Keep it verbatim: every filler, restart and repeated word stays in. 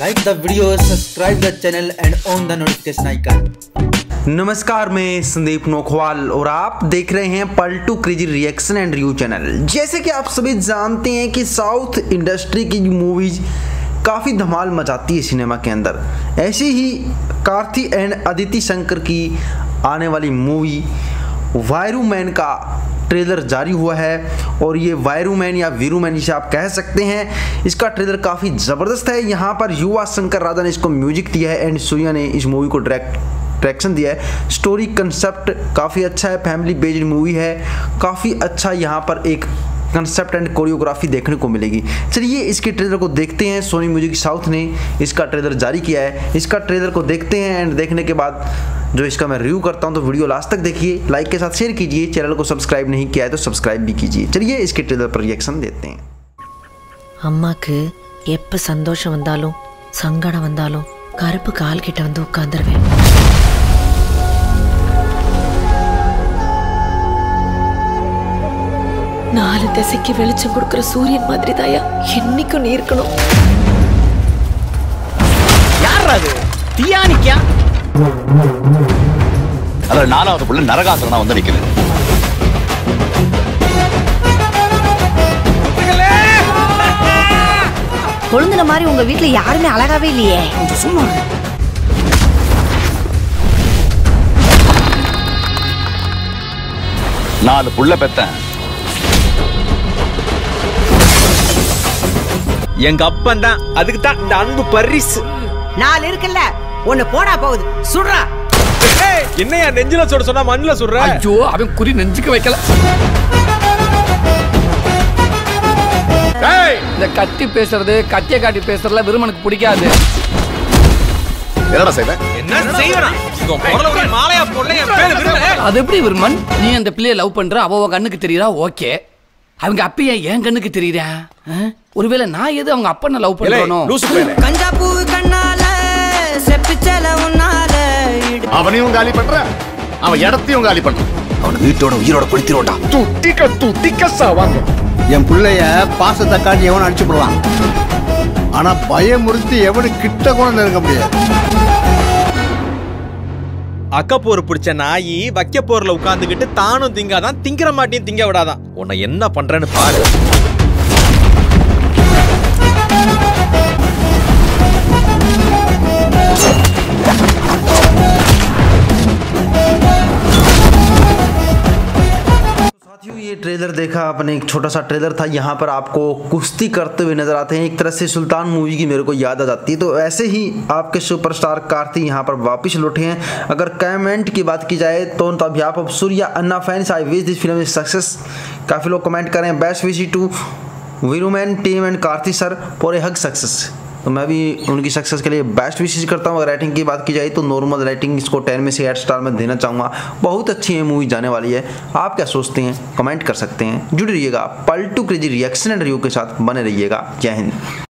Like the video, subscribe the channel and on the notification icon. नमस्कार, मैं संदीप नोखवाल और आप देख रहे हैं Paltu crazy reaction and review channel. जैसे कि आप सभी जानते हैं कि साउथ इंडस्ट्री की मूवीज काफ़ी धमाल मचाती है सिनेमा के अंदर। ऐसे ही कार्ति एंड अदिति शंकर की आने वाली मूवी वायरू मैन का ट्रेलर जारी हुआ है और ये वायरू मैन या वीरू मैन जिसे आप कह सकते हैं, इसका ट्रेलर काफ़ी ज़बरदस्त है। यहाँ पर युवा शंकर राजा ने इसको म्यूजिक दिया है एंड सूर्या ने इस मूवी को डायरेक्ट डायरेक्शन दिया है। स्टोरी कंसेप्ट काफ़ी अच्छा है, फैमिली बेस्ड मूवी है, काफ़ी अच्छा यहाँ पर एक कंसेप्ट एंड कोरियोग्राफी देखने को मिलेगी। चलिए इसके ट्रेलर को देखते हैं। सोनी म्यूजिक साउथ ने इसका ट्रेलर जारी किया है, इसका ट्रेलर को देखते हैं एंड देखने के बाद जो इसका मैं रिव्यू करता हूं, तो वीडियो लास्ट तक देखिए, लाइक के साथ शेयर कीजिए, चैनल को सब्सक्राइब नहीं किया है तो सब्सक्राइब भी कीजिए। चलिए इसके ट्रेलर पर रिएक्शन देते हैं। அம்மாக்கு எப்ப சந்தோஷம் வந்தாலும் சங்கடம் வந்தாலும் கருப்பு கால் கிட்ட வந்து உட்கார்ந்துருவேன். நாலு திசைக்கு வெளிச்சம் கொடுக்கிற சூரியன் மாதிரி தாயா என்னைக்கும் நீ இருக்கணும். யார் அது? தியானிக்கா? அத நாலாவது புள்ள நரகாசுரனா வந்து நிக்குது. கொழுந்தன மாதிரி உங்க வீட்ல யாருமே அழகாவே இல்லையே. சும்மா நாலு புள்ள பெத்தேன். எங்க அப்பன் தான், அதுக்கு தான் இந்த அன்பு பரிசு. நாலு இருக்குல்ல, ஒன்னு போடா போகுது, சுடுறா. என்னையா நெஞ்சில சுட சொன்னா மண்ணுல சுடுற? ஐயோ, அவன் குறி நெஞ்சுக்கு வைக்கல. இந்த கத்தி பேசுறது, கத்திய காட்டி பேசுறதுல விருமனுக்கு பிடிக்காது. என்னடா செய்வே? என்ன செய்வனா? உங்க பொறல ஒரு மாலையா போடல, என் பேரு விருமன். அது எப்படி விருமன்? நீ அந்த பிள்ளைய லவ் பண்ற, அவ உன் கண்ணுக்கு தெரியறா, ஓகே. அவங்க அப்பைய என் கண்ணுக்கு தெரியுறா? ஒருவேளை நான் எது அவங்க அப்பனை லவ் பண்றேனோ? கஞ்சா பூ கண்ணால செப்பிச்சல உன்னால அவனையும் காலி பண்ற, அவன் இடத்தையும் காலி பண்ற. அவன் வீட்டோட உயிரோட கொளுத்திரோடா. துட்டிக்க துட்டிக்க சாவாங்க. என் பிள்ளைய பாசத்தை காட்டி எவன் அடிச்சு போடுவான், ஆனா பயமுறுத்தி எவனு கிட்ட கூட நெருங்க முடியாது. அக்கப்போர் பிடிச்ச நாயி வைக்க போர்ல உட்கார்ந்துகிட்டு தானும் திங்காதான், திங்கிற மாட்டியும் திங்க விடாதான். உன்னை என்ன பண்றேன்னு பாரு. ये ट्रेलर देखा आपने, एक छोटा सा ट्रेलर था। यहाँ पर आपको कुश्ती करते हुए नजर आते हैं, एक तरह से सुल्तान मूवी की मेरे को याद आ जाती है। तो ऐसे ही आपके सुपरस्टार कार्ति यहाँ पर वापस लौटे हैं। अगर कमेंट की बात की जाए तो on behalf of Surya anna fans I wish this film is success. काफ़ी लोग कमेंट कर रहे हैं best wish to Viruman team and Karthi sir for a huge success. तो मैं भी उनकी सक्सेस के लिए बेस्ट विशेष करता हूँ। अगर रेटिंग की बात की जाए तो नॉर्मल रेटिंग इसको टेन में से एट स्टार में देना चाहूँगा। बहुत अच्छी है मूवी, जाने वाली है। आप क्या सोचते हैं कमेंट कर सकते हैं। जुड़े रहिएगा Paltu crazy reaction and review के साथ, बने रहिएगा। जय हिंद।